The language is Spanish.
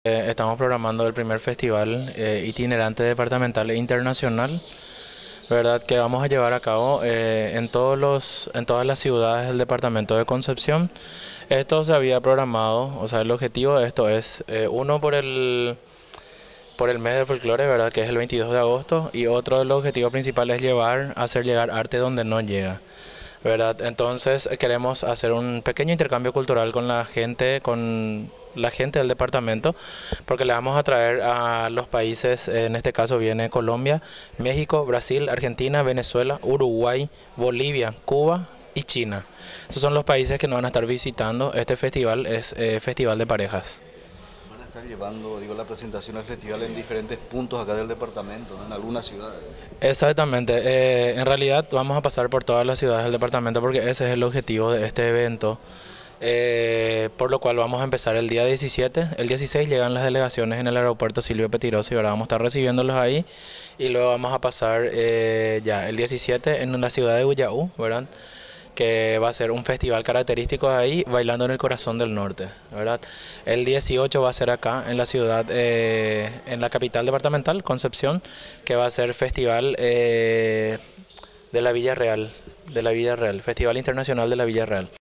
Estamos programando el primer festival itinerante departamental e internacional, ¿verdad? Que vamos a llevar a cabo en todas las ciudades del departamento de Concepción. Esto se había programado, o sea, el objetivo de esto es uno por el mes del folclore, ¿verdad? Que es el 22 de agosto, y otro de los objetivos principales es hacer llegar arte donde no llega, ¿verdad? Entonces queremos hacer un pequeño intercambio cultural con la gente del departamento, porque le vamos a traer a los países, en este caso viene Colombia, México, Brasil, Argentina, Venezuela, Uruguay, Bolivia, Cuba y China. Esos son los países que nos van a estar visitando. Este festival es Festival de Parejas. Van a estar llevando, digo, la presentación al festival en diferentes puntos acá del departamento, ¿no? En algunas ciudades. Exactamente, en realidad vamos a pasar por todas las ciudades del departamento porque ese es el objetivo de este evento, por lo cual vamos a empezar el día 17, el 16 llegan las delegaciones en el aeropuerto Silvio Pettirossi, y ahora vamos a estar recibiéndolos ahí, y luego vamos a pasar ya el 17 en la ciudad de Ullaú, ¿verdad? Que va a ser un festival característico de ahí, Bailando en el Corazón del Norte, ¿verdad? El 18 va a ser acá en la ciudad, en la capital departamental, Concepción, que va a ser festival de la Villa Real, Festival Internacional de la Villa Real.